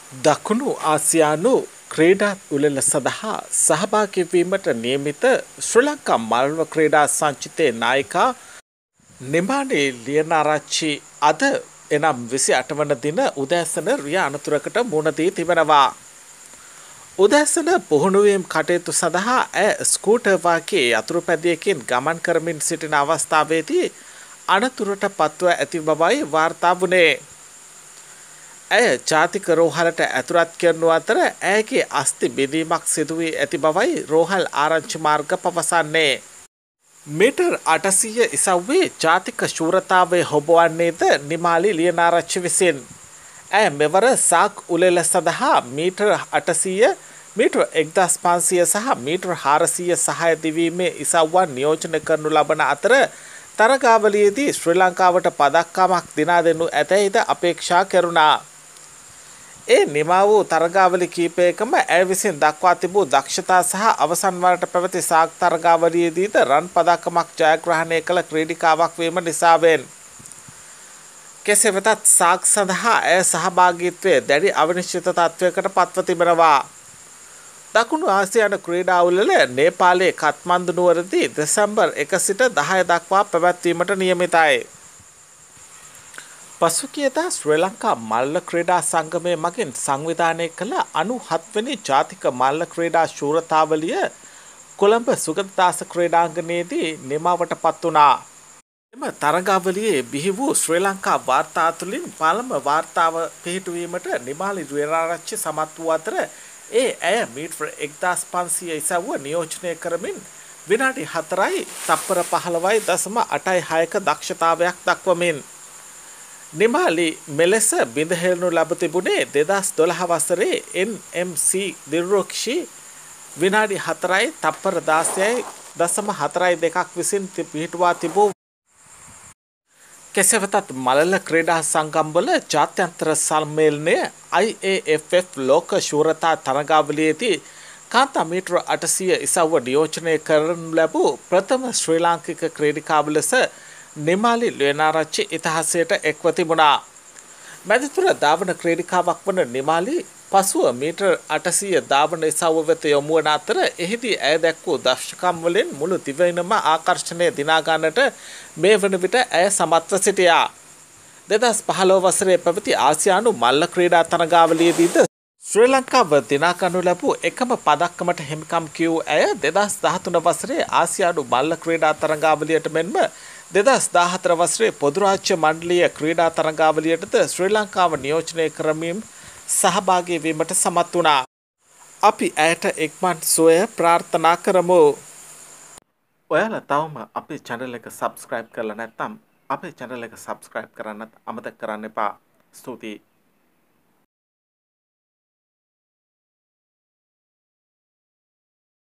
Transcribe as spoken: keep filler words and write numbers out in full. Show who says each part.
Speaker 1: දකුණු ආසියානු ක්‍රීඩා උළෙල සඳහා සහභාගී වීමට නියමිත ශ්‍රී ලංකා මල්ව ක්‍රීඩා සංචිතයේ නායිකා නිමානී ලියනාරච්චි අද එනම් විසි අට වන දින උදෑසන රිය අනතුරකට මුහුණ දී තිබෙනවා. උදෑසන පුහුණුවීම් කටයුතු සඳහා ඇය ස්කූටර් වාගේ යතුරුපැදියකින් ගමන් කරමින් සිටින අවස්ථාවේදී අනතුරට පත්ව ඇති බවයි වාර්තා වුණේ. ඇය ජාතික රෝහලට ඇතුළත් කරනු අතර ඇයගේ අස්ථි බෙදීමක් සිදු වී ඇති බවයි රෝහල් ආරංචි මාර්ග පවසන්නේ. මීටර් අටසීය ඉසව්වේ ජාතික ශූරතාවය හොබවන්නේද නිමාලි ලියනාරච්චි විසින්. ඇය මෙවර සාක් උළෙල සඳහා මීටර් අටසීය මීටර් එක්දහස් පන්සිය සහ මීටර් හාරසීය සහය දිවීමේ ඉසව්වන් නියෝජනය කරනු ලබන අතර තරගාවලියේදී ශ්‍රී ලංකාවට පදක්කමක් දිනා දෙනු ඇතැයිද අපේක්ෂා කෙරුණා. ඒ නිමා වූ තරගාවලි කීපයකම ඇය විසින් දක්වා තිබූ දක්ෂතා සහ අවසන් වරට පැවති සාක් තරගාවලියේදීද රන් පදක්කමක් ජයග්‍රහණය කළ ක්‍රීඩිකාවක් වීම නිසාවෙන්. කෙසේ වෙතත් සාක් සඳහා ඇය සහභාගීත්වය දැඩි අවිනිශ්චිත තත්ත්වයකට පත්ව තිබෙනවා. දකුණු ආසියානු ක්‍රීඩා උළෙල නේපාලයේ කත්මන්දු නුවරදී දෙසැම්බර් එක සිට දහය දක්වා පැවැත්වීමට නියමිතයි. පසුගියදා ශ්‍රී ලංකා මල්ල ක්‍රීඩා සංගමය මගින් සංවිධානය කළ අනූහත් වෙනි ජාතික මල්ල ක්‍රීඩා ශූරතාවලිය කොළඹ සුගතදාස ක්‍රීඩාංගණයේදී නිමාවට පත් වුණා. එම තරගාවලියේ බිහි වූ ශ්‍රී ලංකා වාර්තා තුළින් පළම වාර්තාව පිහිටුවීමට නිමාලි ලියනාරච්චි සමත් වූ අතර ඒ ඇය මීටර් එක්දහස් පන්සිය ඉසව්ව නියෝජනය කරමින් විනාඩි හතරයි තප්පර පහළොවයි දශම අටයි හයක දක්ෂතාවයක් දක්වමින් නිමාලි මෙලෙස බිඳහෙළනු ලබ තිබුණේ දෙදහස් දොළහ වසරේ එන් එම් සී දිරුක්ෂි විනාඩි හතරයි තප්පර දාසයයි දශම හතරයි දෙකක් විසින් පිහිටුවා තිබූ. කෙසේ වෙතත් මලල ක්‍රීඩා සංගම්වල ජාත්‍යන්තර සම්මේලනය අයි ඒ එෆ් එෆ් ලෝක ශූරතා තරගාවලියේදී කාන්තා මීටර අටසීය ඉසව්ව නියෝජනය කරනු ලැබූ ප්‍රථම ශ්‍රී ලාංකික ක්‍රීඩිකාව ලෙස නිමාලි ලියනාරච්චි ඉතිහාසයට එක්ව තිබුණා. මැදිතුර ධාවන ක්‍රීඩිකාවක් වන නිමාලි පසුව මීටර් අටසීය ධාවන ඉසව්ව වෙත යොමු වන අතර එහිදී ඇය දැක්වූ දක්ෂකම් වලින් මුළු දිවයිනම ආකර්ෂණය දිනා ගන්නට මේ වන විට ඇය සමත්ව සිටියා. දෙදහස් පහළොව වසරේ පැවති ආසියානු මල්ල ක්‍රීඩා තරගාවලියේදීද ශ්‍රී ලංකාව දිනා ගනු ලැබූ එකම පදක්කමට හිමිකම් කියූ ඇය දෙදහස් දහතුන වසරේ ආසියානු මල්ල ක්‍රීඩා තරගාවලියට මෙන්ම දෙදහස් දාහතර වසරේ පොදු රාජ්‍ය මණ්ඩලීය ක්‍රීඩා තරගාවලියටද ශ්‍රී ලංකාව නියෝජනය කරමින් සහභාගී වීමට සමත් වුණා. අපි ඇයට ඉක්මන් සුවය ප්‍රාර්ථනා කරමු. ඔයාලා තවම අපේ channel එක subscribe කරලා නැත්නම් අපේ channel එක subscribe කරන්නත් අමතක කරන්න එපා. ස්තුතියි.